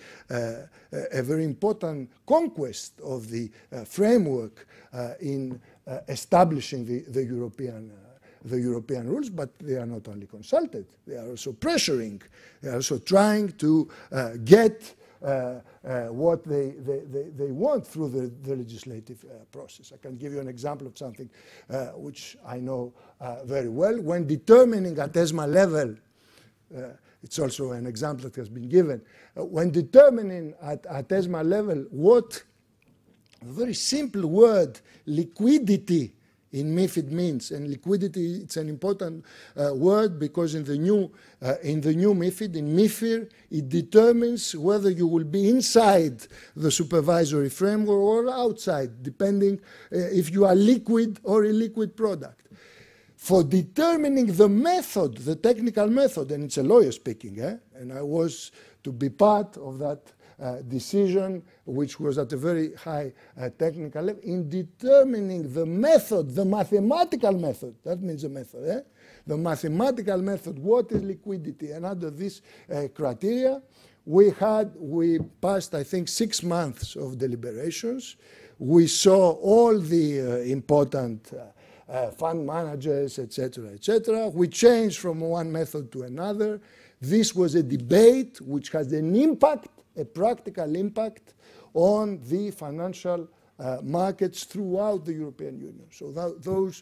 important conquest of the framework in establishing the European rules, but they are not only consulted, they are also pressuring, they are also trying to get what they want through the legislative process. I can give you an example of something which I know very well. When determining at ESMA level, it's also an example that has been given, when determining at ESMA level what a very simple word, liquidity, in MiFID means, and liquidity, it's an important word because in the new MiFID, in MiFIR, it determines whether you will be inside the supervisory framework or outside, depending if you are liquid or illiquid product. For determining the method, the technical method, and it's a lawyer speaking, and I was to be part of that decision, which was at a very high technical level, in determining the method, the mathematical method, that means the method, the mathematical method, what is liquidity, and under this criteria, we passed, I think, 6 months of deliberations. We saw all the important fund managers, etc., etc. We changed from one method to another. This was a debate which has an impact, a practical impact on the financial markets throughout the European Union. So those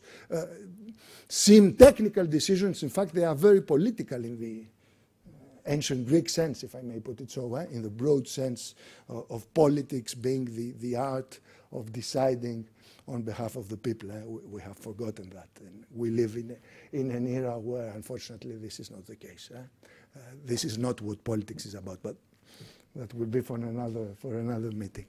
seem technical decisions. In fact, they are very political in the ancient Greek sense, if I may put it so, in the broad sense of politics being the art of deciding on behalf of the people. We have forgotten that. And we live in an era where, unfortunately, this is not the case. This is not what politics is about, but that will be for another meeting.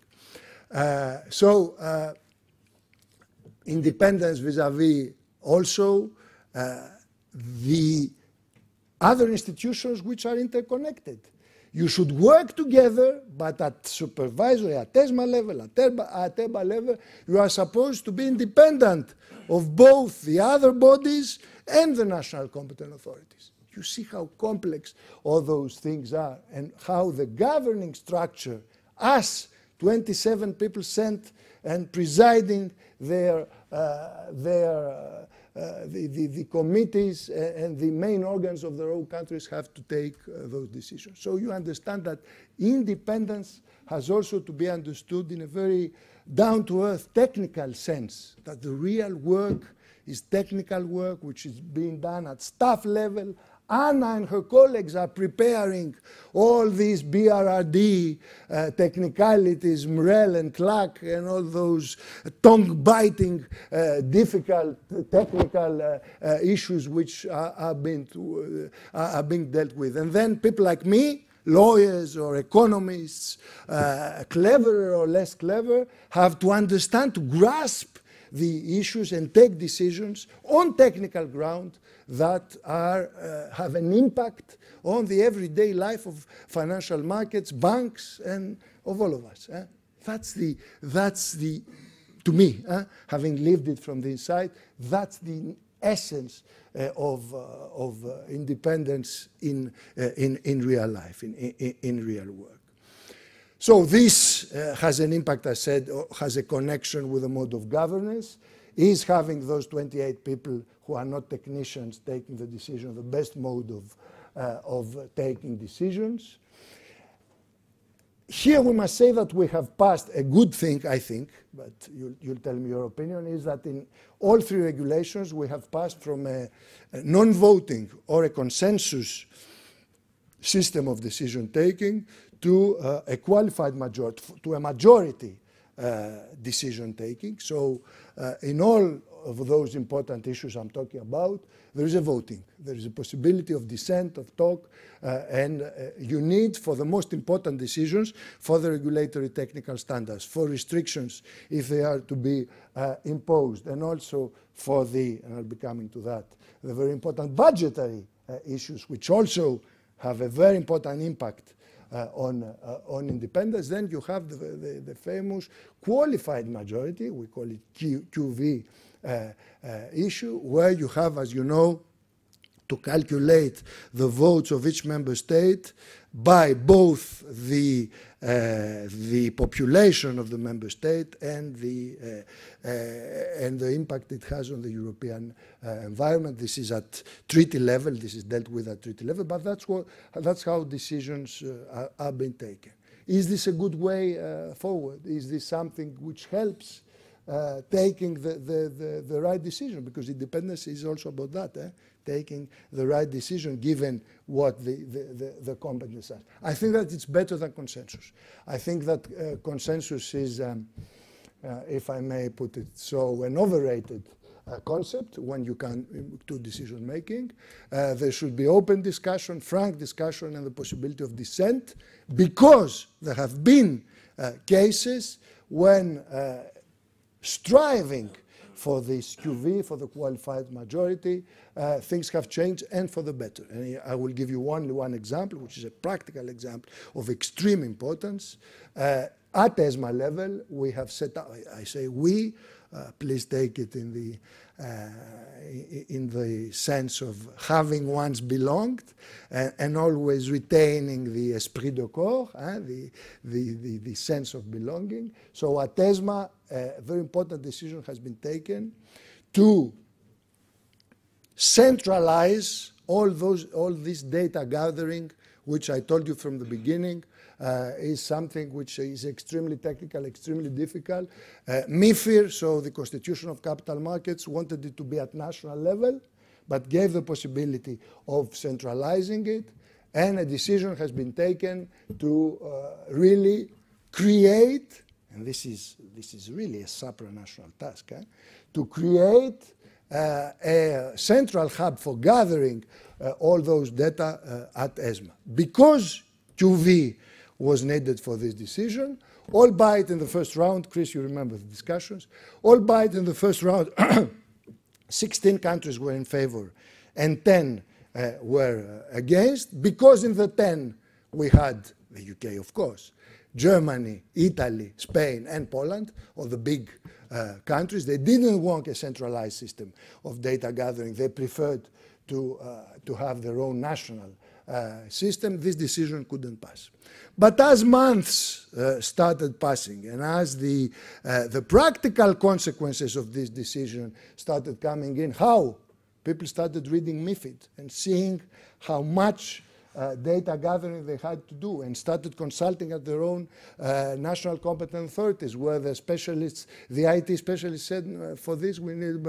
Independence vis-à-vis also the other institutions which are interconnected. You should work together, but at supervisory, at ESMA level, at EBA level, you are supposed to be independent of both the other bodies and the national competent authorities. You see how complex all those things are, and how the governing structure, us, 27 people sent and presiding the committees and the main organs of their own countries have to take those decisions. So you understand that independence has also to be understood in a very down-to-earth technical sense, that the real work is technical work which is being done at staff level. Anna and her colleagues are preparing all these BRRD technicalities, MREL and CLAC, and all those tongue-biting, difficult technical issues which are being dealt with. And then people like me, lawyers or economists, cleverer or less clever, have to understand, to grasp the issues and take decisions on technical ground that have an impact on the everyday life of financial markets, banks, and of all of us. That's the to me, having lived it from the inside, that's the essence of independence in real life, in real work. So this has an impact, I said, has a connection with the mode of governance, is having those 28 people who are not technicians taking the decision, the best mode of taking decisions. Here we must say that we have passed a good thing, I think, but you'll tell me your opinion, is that in all three regulations we have passed from a non-voting or a consensus system of decision-taking to a qualified majority, to a majority decision-taking. So in all of those important issues I'm talking about, there is a voting. There is a possibility of dissent, of talk, and you need, for the most important decisions, for the regulatory technical standards, for restrictions if they are to be imposed, and also for the, and I'll be coming to that, the very important budgetary issues, which also have a very important impact on independence. Then you have the famous qualified majority, we call it QV issue, where you have, as you know, to calculate the votes of each member state by both the population of the member state and the impact it has on the European environment. This is at treaty level. This is dealt with at treaty level. But that's how decisions are being taken. Is this a good way forward? Is this something which helps taking the right decision? Because independence is also about that. Taking the right decision given what the competence has. I think that it's better than consensus. I think that consensus is, if I may put it so, an overrated concept when you can do decision making. There should be open discussion, frank discussion, and the possibility of dissent, because there have been cases when striving for this QV, for the qualified majority, things have changed, and for the better. And I will give you only one example, which is a practical example of extreme importance. At ESMA level, we have set up, I say we, please take it in the sense of having once belonged and always retaining the esprit de corps, the sense of belonging. So at ESMA, a very important decision has been taken to centralize all this data gathering, which I told you from the beginning is something which is extremely technical, extremely difficult. MiFIR, so the Constitution of Capital Markets, wanted it to be at national level, but gave the possibility of centralizing it, and a decision has been taken to really create and this is really a supranational task, to create a central hub for gathering all those data at ESMA. Because QV was needed for this decision, albeit in the first round, Chris, you remember the discussions, albeit in the first round, 16 countries were in favor and 10 were against, because in the 10 we had the UK, of course, Germany, Italy, Spain, and Poland, all the big countries. They didn't want a centralized system of data gathering. They preferred to have their own national system. This decision couldn't pass. But as months started passing, and as the practical consequences of this decision started coming in, how people started reading MiFID and seeing how much data gathering they had to do, and started consulting at their own national competent authorities, where the specialists, the IT specialists said, for this we need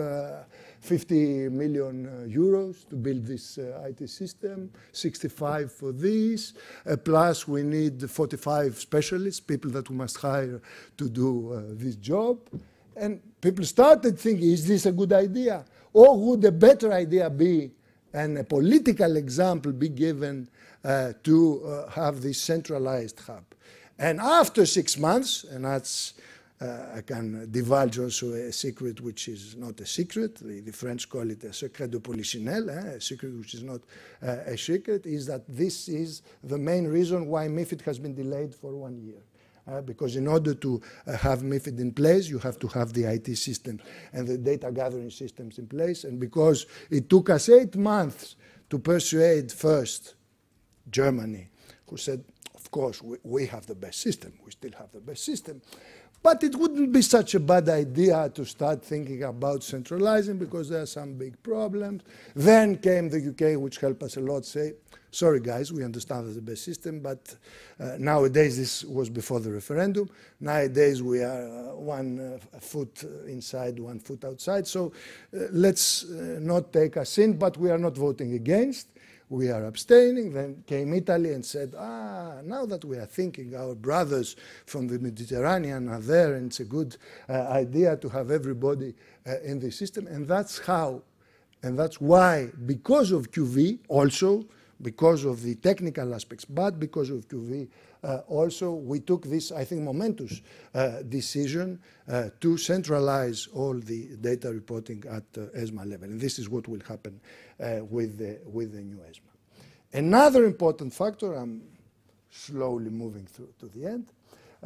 50 million euros to build this IT system, 65 for this, plus we need 45 specialists, people that we must hire to do this job. And people started thinking, is this a good idea? Or would a better idea be, and a political example be given to have this centralized hub? And after 6 months, and that's, I can divulge also a secret which is not a secret, the French call it a secret de polichinelle, a secret which is not a secret, is that this is the main reason why MiFID has been delayed for 1 year. Because in order to have MiFID in place, you have to have the IT systems and the data gathering systems in place. And because it took us 8 months to persuade first Germany, who said, of course, we have the best system. We still have the best system. But it wouldn't be such a bad idea to start thinking about centralizing, because there are some big problems. Then came the UK, which helped us a lot, say, sorry guys, we understand that's the best system, but nowadays, this was before the referendum, nowadays we are 1 foot inside, 1 foot outside, so let's not take us in, but we are not voting against. We are abstaining. Then came Italy and said, now that we are thinking our brothers from the Mediterranean are there, and it's a good idea to have everybody in the system. And that's how, and that's why, because of QV also, because of the technical aspects, but because of QV also, we took this, I think, momentous decision to centralize all the data reporting at ESMA level. And this is what will happen with the new ESMA. Another important factor, I'm slowly moving through to the end,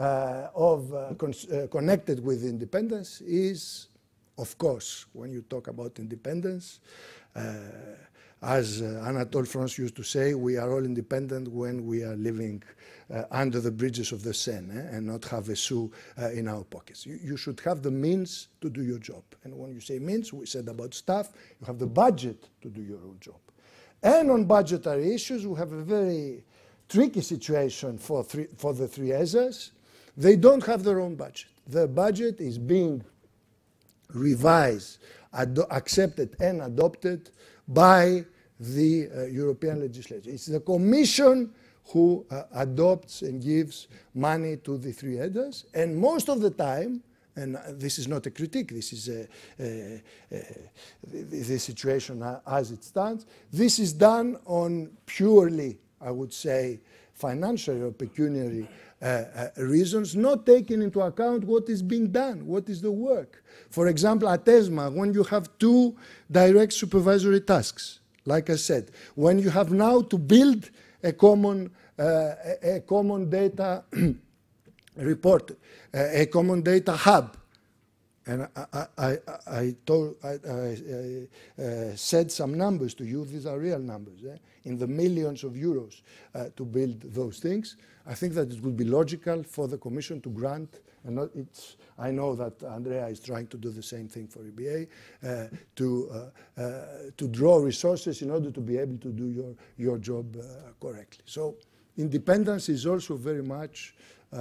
connected with independence is, of course, when you talk about independence, as Anatole France used to say, we are all independent when we are living under the bridges of the Seine and not have a sou in our pockets. You should have the means to do your job. And when you say means, we said about staff, you have the budget to do your own job. And on budgetary issues, we have a very tricky situation for the 3 ESAs. They don't have their own budget. Their budget is being revised, accepted and adopted by the European legislature. It's the Commission who adopts and gives money to the 3 ESAs, and most of the time, and this is not a critique, this is the situation as it stands, this is done on purely, I would say, financial or pecuniary reasons, not taking into account what is being done, what is the work. For example, at ESMA, when you have 2 direct supervisory tasks, like I said, when you have now to build a common data report, a common data hub, and I said some numbers to you. These are real numbers, in the millions of euros to build those things. I think that it would be logical for the Commission to grant, and not, I know that Andrea is trying to do the same thing for EBA, to draw resources in order to be able to do your job correctly. So independence is also very much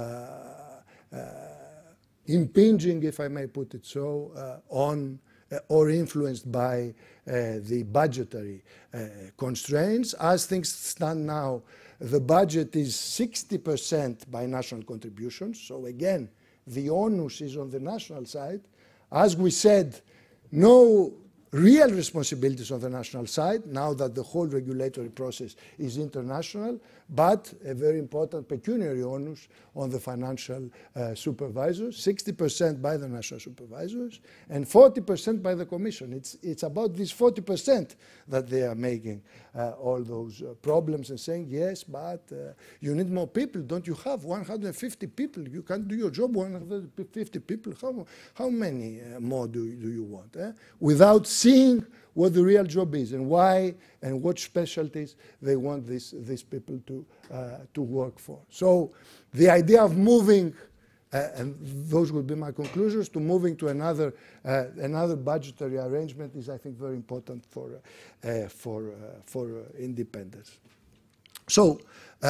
impinging, if I may put it so, on or influenced by the budgetary constraints. As things stand now, the budget is 60% by national contributions. So again, the onus is on the national side. As we said, no real responsibilities on the national side, now that the whole regulatory process is international, but a very important pecuniary onus on the financial supervisors, 60% by the national supervisors and 40% by the Commission. It's about this 40% that they are making all those problems and saying, yes, but you need more people. Don't you have 150 people? You can't do your job, 150 people. How many more do you want? Without seeing what the real job is and why and what specialties they want these people to work for. So the idea of moving, and those would be my conclusions, to moving to another budgetary arrangement is, I think, very important for independence. So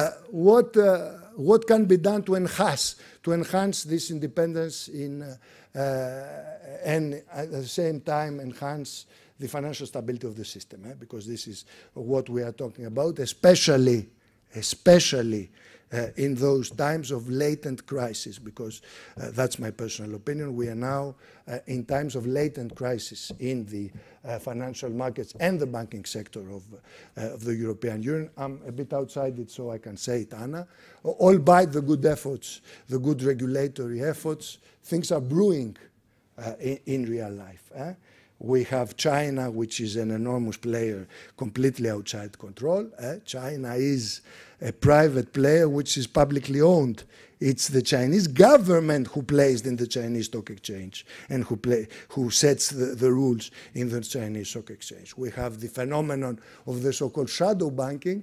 what can be done to enhance this independence and at the same time enhance the financial stability of the system, because this is what we are talking about, especially in those times of latent crisis, because that's my personal opinion. We are now in times of latent crisis in the financial markets and the banking sector of the European Union. I'm a bit outside it, so I can say it, Anna. Albeit the good efforts, the good regulatory efforts, things are brewing in real life. We have China, which is an enormous player, completely outside control. China is a private player which is publicly owned. It's the Chinese government who plays in the Chinese stock exchange and who sets the rules in the Chinese stock exchange. We have the phenomenon of the so-called shadow banking,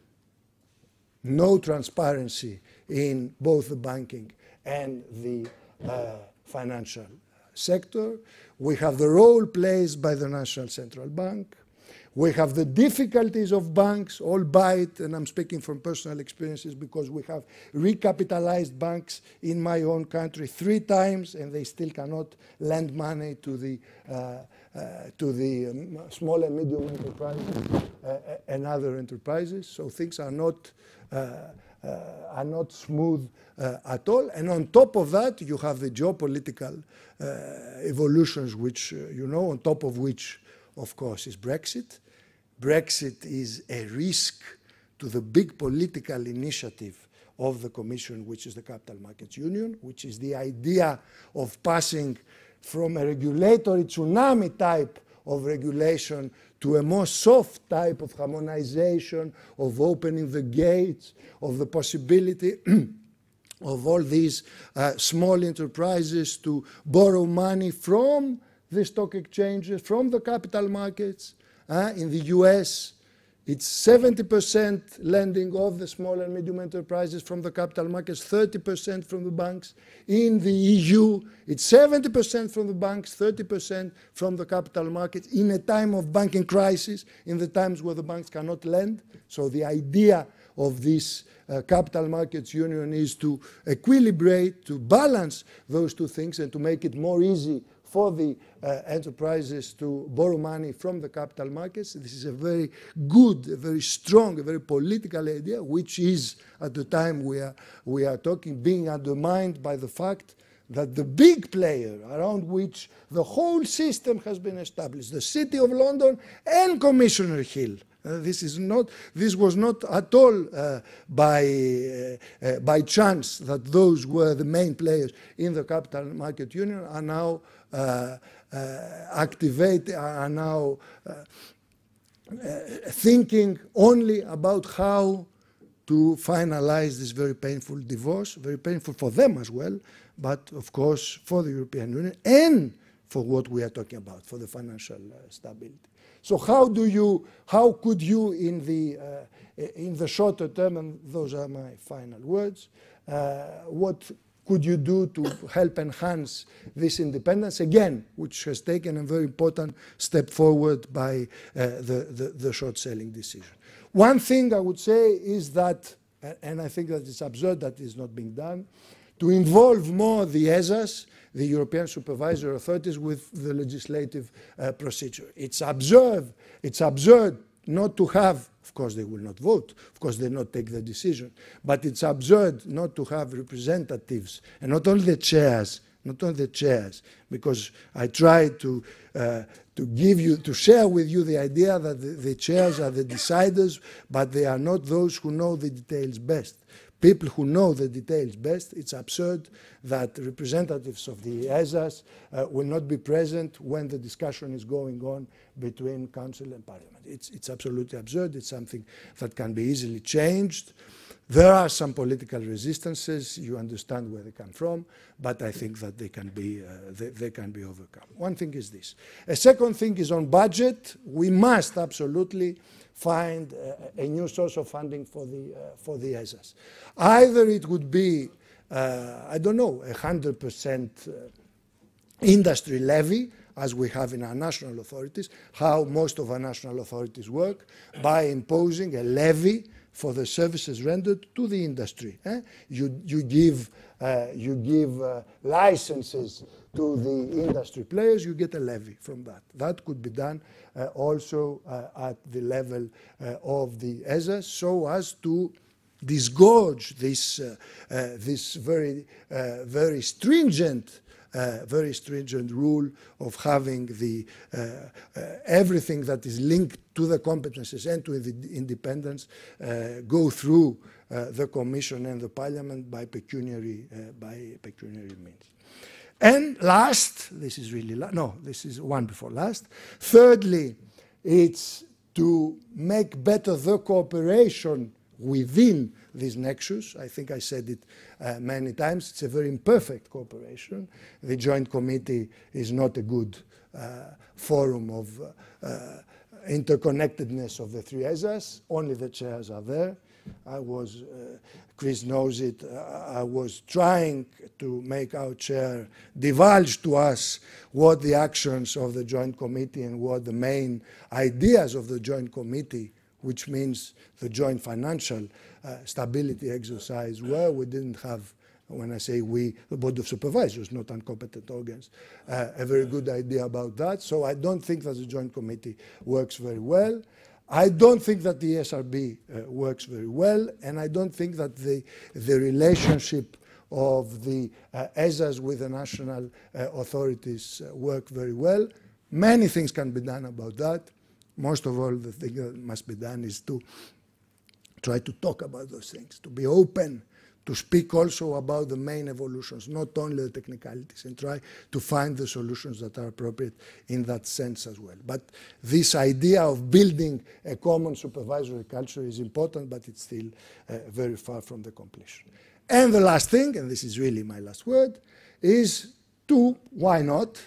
no transparency in both the banking and the financial sector. We have the role played by the National Central Bank. We have the difficulties of banks, albeit, and I'm speaking from personal experiences, because we have recapitalized banks in my own country 3 times, and they still cannot lend money to the small and medium enterprises and other enterprises. So things are not smooth at all. And on top of that, you have the geopolitical evolutions, which you know, on top of which, of course, is Brexit. Brexit is a risk to the big political initiative of the Commission, which is the Capital Markets Union, which is the idea of passing from a regulatory tsunami type of regulation to a more soft type of harmonization, of opening the gates, of the possibility of all these small enterprises to borrow money from the stock exchanges, from the capital markets. In the US, it's 70% lending of the small and medium enterprises from the capital markets, 30% from the banks. In the EU, it's 70% from the banks, 30% from the capital markets in a time of banking crisis, in the times where the banks cannot lend. So the idea of this capital markets union is to equilibrate, to balance those two things and to make it more easy for the enterprises to borrow money from the capital markets. This is a very good, a very strong, a very political idea, which is, at the time we are talking, being undermined by the fact that the big player around which the whole system has been established, the City of London and Commissioner Hill, this was not at all by chance that those were the main players in the capital market union, are now thinking only about how to finalize this very painful divorce, very painful for them as well, but of course for the European Union and for what we are talking about, for the financial stability. So how could you in the shorter term, and those are my final words, what could you do to help enhance this independence, again, which has taken a very important step forward by the short selling decision? One thing I would say is that, and I think that it's absurd that it's not being done, to involve more the ESAs, the European Supervisory Authorities, with the legislative procedure. It's absurd not to have Of course, they will not vote. Of course, they will not take the decision. But it's absurd not to have representatives, and not only the chairs, because I try to share with you the idea that the chairs are the deciders, but they are not those who know the details best. People who know the details best, it's absurd that representatives of the ESAs will not be present when the discussion is going on between Council and Parliament. It's absolutely absurd. It's something that can be easily changed. There are some political resistances. You understand where they come from, but I think that they can be overcome. One thing is this. A second thing is on budget. We must absolutely find a new source of funding for the ESAs. Either it would be, I don't know, 100% industry levy, as we have in our national authorities, how most of our national authorities work, by imposing a levy for the services rendered to the industry. You give licenses to the industry players, you get a levy from that. That could be done also at the level of the ESAs, so as to disgorge this very stringent rule of having the everything that is linked to the competences and to the independence go through the Commission and the Parliament by pecuniary means. And last, this is really this is one before last. Thirdly, it's to make better the cooperation within this nexus. I think I said it many times. It's a very imperfect cooperation. The Joint Committee is not a good forum of interconnectedness of the three ESAs. Only the chairs are there. Chris knows it, I was trying to make our chair divulge to us what the actions of the Joint Committee and what the main ideas of the Joint Committee, which means the joint financial stability exercise, were. We didn't have, when I say we, the Board of Supervisors, not incompetent organs, a very good idea about that. So I don't think that the Joint Committee works very well. I don't think that the ESRB works very well, and I don't think that the relationship of the ESAs with the national authorities work very well. Many things can be done about that. Most of all, the thing that must be done is to try to talk about those things, to be open, to speak also about the main evolutions, not only the technicalities, and try to find the solutions that are appropriate in that sense as well. But this idea of building a common supervisory culture is important, but it's still very far from the completion. And the last thing, and this is really my last word, is to, why not,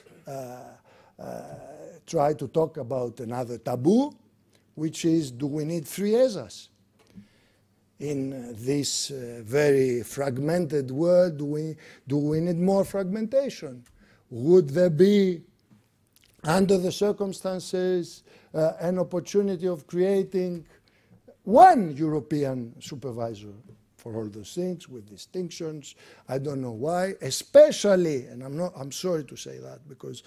try to talk about another taboo, which is, do we need three ESAs? In this very fragmented world, do we need more fragmentation? Would there be, under the circumstances, an opportunity of creating one European supervisor for all those things with distinctions? I don't know why, especially, and I'm sorry to say that, because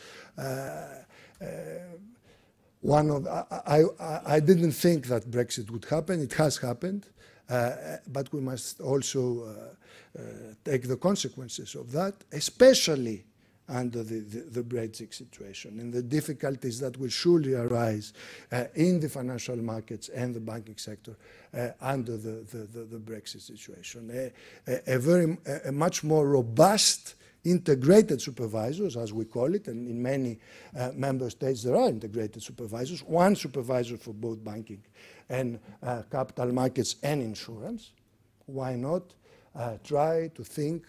I didn't think that Brexit would happen. It has happened. But we must also take the consequences of that, especially under the Brexit situation and the difficulties that will surely arise in the financial markets and the banking sector under the Brexit situation. A much more robust integrated supervisors, as we call it, and in many member states there are integrated supervisors, one supervisor for both banking and capital markets and insurance. Why not try to think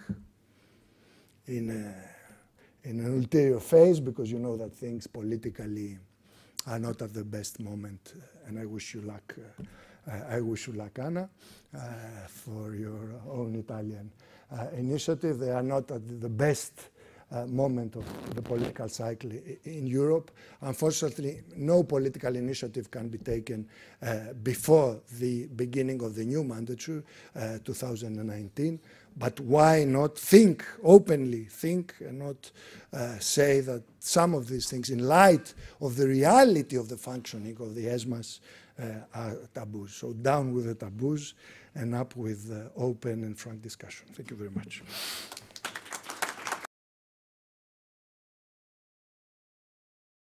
in an ulterior phase, because you know that things politically are not at the best moment, and I wish you luck. I wish you luck, Anna, for your own Italian initiative. They are not at the best moment of the political cycle in Europe. Unfortunately, no political initiative can be taken before the beginning of the new mandature, 2019. But why not think openly, think and not say that some of these things, in light of the reality of the functioning of the ESMAs, are taboos. So down with the taboos and up with open and frank discussion. Thank you very much.